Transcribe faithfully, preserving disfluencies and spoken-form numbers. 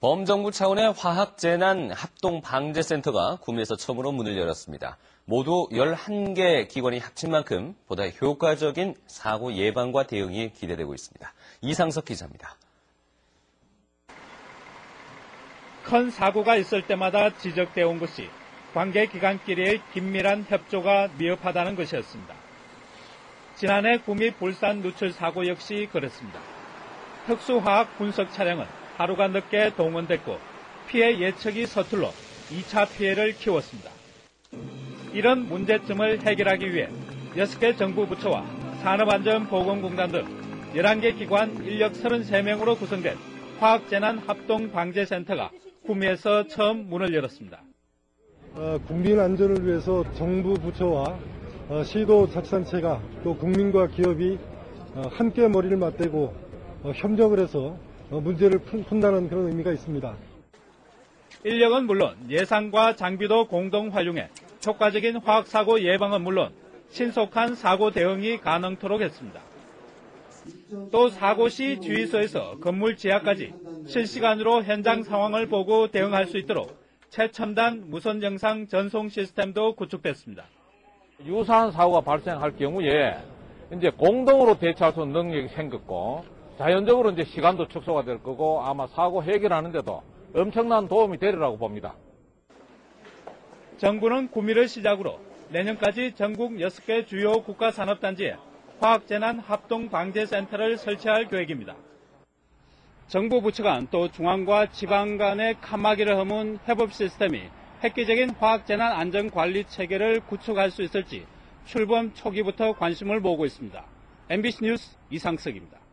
범정부 차원의 화학재난 합동방재센터가 구미에서 처음으로 문을 열었습니다. 모두 열한 개 기관이 합친 만큼 보다 효과적인 사고 예방과 대응이 기대되고 있습니다. 이상석 기자입니다. 큰 사고가 있을 때마다 지적되어 온 것이 관계기관끼리의 긴밀한 협조가 미흡하다는 것이었습니다. 지난해 구미 불산 누출 사고 역시 그랬습니다. 특수화학 분석 차량은 하루가 늦게 동원됐고 피해 예측이 서툴러 이 차 피해를 키웠습니다. 이런 문제점을 해결하기 위해 여섯 개 정부 부처와 산업안전보건공단 등 열한 개 기관 인력 서른세 명으로 구성된 화학재난 합동방재센터가 구미에서 처음 문을 열었습니다. 어, 국민 안전을 위해서 정부 부처와 어, 시도자치단체가 또 국민과 기업이 어, 함께 머리를 맞대고 어, 협력을 해서 어, 문제를 푼, 푼다는 그런 의미가 있습니다. 인력은 물론 예산과 장비도 공동 활용해 효과적인 화학사고 예방은 물론 신속한 사고 대응이 가능토록 했습니다. 또 사고 시 주의소에서 건물 지하까지 실시간으로 현장 상황을 보고 대응할 수 있도록 최첨단 무선 영상 전송 시스템도 구축됐습니다. 유사한 사고가 발생할 경우에 이제 공동으로 대처할 수 있는 능력이 생겼고 자연적으로 이제 시간도 축소가 될 거고 아마 사고 해결하는데도 엄청난 도움이 되리라고 봅니다. 정부는 구미를 시작으로 내년까지 전국 여섯 개 주요 국가산업단지에 화학재난 합동방재센터를 설치할 계획입니다. 정부 부처 간 또 중앙과 지방 간의 칸막이를 허문 협업 시스템이 획기적인 화학재난 안전관리 체계를 구축할 수 있을지 출범 초기부터 관심을 모으고 있습니다. 엠비씨 뉴스 이상석입니다.